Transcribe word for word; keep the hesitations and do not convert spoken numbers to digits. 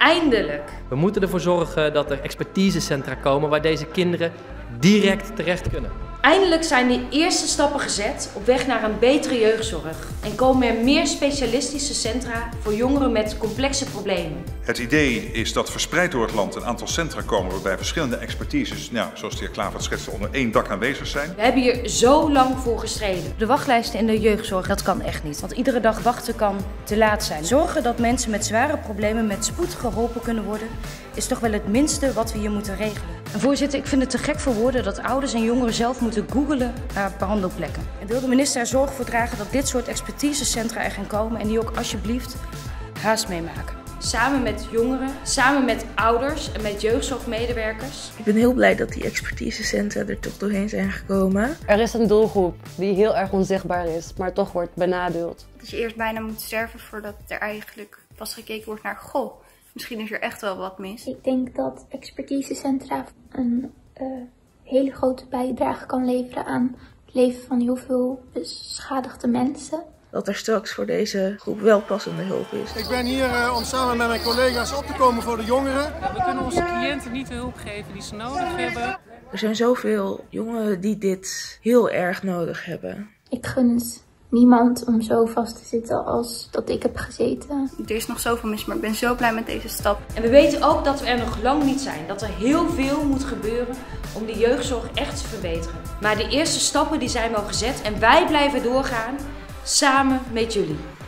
Eindelijk! We moeten ervoor zorgen dat er expertisecentra komen waar deze kinderen direct terecht kunnen. Eindelijk zijn de eerste stappen gezet op weg naar een betere jeugdzorg en komen er meer specialistische centra voor jongeren met complexe problemen. Het idee is dat verspreid door het land een aantal centra komen waarbij verschillende expertises, nou, zoals de heer Klavert schetste, onder één dak aanwezig zijn. We hebben hier zo lang voor gestreden. De wachtlijsten in de jeugdzorg, dat kan echt niet. Want iedere dag wachten kan te laat zijn. Zorgen dat mensen met zware problemen met spoed geholpen kunnen worden, is toch wel het minste wat we hier moeten regelen. En voorzitter, ik vind het te gek voor woorden dat ouders en jongeren zelf moeten googlen naar behandelplekken. En wil de minister er zorg voor dragen dat dit soort expertisecentra er gaan komen en die ook alsjeblieft haast meemaken. Samen met jongeren, samen met ouders en met jeugdzorgmedewerkers. Ik ben heel blij dat die expertisecentra er toch doorheen zijn gekomen. Er is een doelgroep die heel erg onzichtbaar is, maar toch wordt benadeeld. Dat je eerst bijna moet sterven voordat er eigenlijk pas gekeken wordt naar, goh, misschien is er echt wel wat mis. Ik denk dat expertisecentra een uh, hele grote bijdrage kan leveren aan het leven van heel veel beschadigde mensen. Dat er straks voor deze groep wel passende hulp is. Ik ben hier uh, om samen met mijn collega's op te komen voor de jongeren. We kunnen onze cliënten niet de hulp geven die ze nodig hebben. Er zijn zoveel jongeren die dit heel erg nodig hebben. Ik gun het niemand om zo vast te zitten als dat ik heb gezeten. Er is nog zoveel mis, maar ik ben zo blij met deze stap. En we weten ook dat we er nog lang niet zijn. Dat er heel veel moet gebeuren om de jeugdzorg echt te verbeteren. Maar de eerste stappen die zijn wel gezet en wij blijven doorgaan samen met jullie.